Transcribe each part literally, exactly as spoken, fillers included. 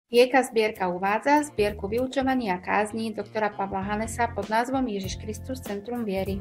Vieka zbierka uvádza zbierku vyučovania kázní doktora Pavla Hanesa pod názvom Ježiš Kristus Centrum viery.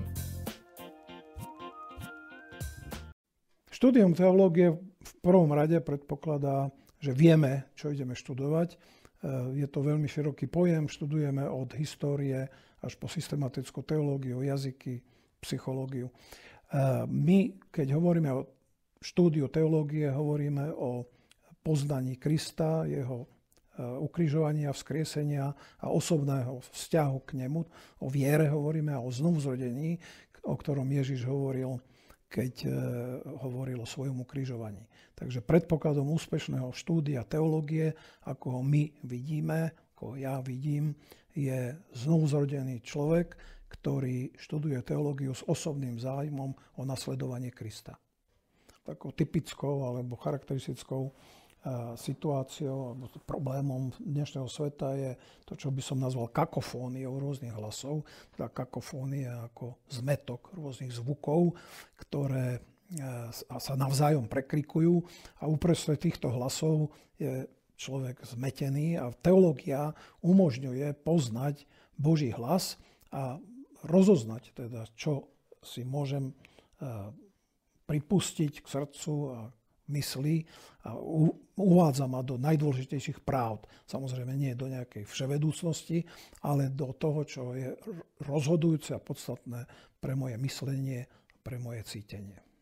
Štúdium teológie v prvom rade predpokladá, že vieme, čo ideme študovať. Je to veľmi široký pojem, študujeme od histórie až po systematickú teológiu, jazyky, psychológiu. My, keď hovoríme o štúdiu teológie, hovoríme o poznaní Krista, jeho ukrižovania, vzkriesenia a osobného vzťahu k nemu. O viere hovoríme a o znovuzrodení, o ktorom Ježiš hovoril, keď hovoril o svojom ukrižovaní. Takže predpokladom úspešného štúdia teológie, ako ho my vidíme, ako ja vidím, je znovuzrodený človek, ktorý študuje teológiu s osobným záujmom o nasledovanie Krista. Takou typickou alebo charakteristickou situáciou alebo problémom dnešného sveta je to, čo by som nazval kakofóniou rôznych hlasov. Teda kakofónia ako zmetok rôznych zvukov, ktoré sa navzájom prekrikujú a uprostred týchto hlasov je človek zmetený a teológia umožňuje poznať Boží hlas a rozoznať teda, čo si môžem pripustiť k srdcu a mysli a uvádza ma do najdôležitejších práv. Samozrejme nie do nejakej vševedúcnosti, ale do toho, čo je rozhodujúce a podstatné pre moje myslenie, pre moje cítenie.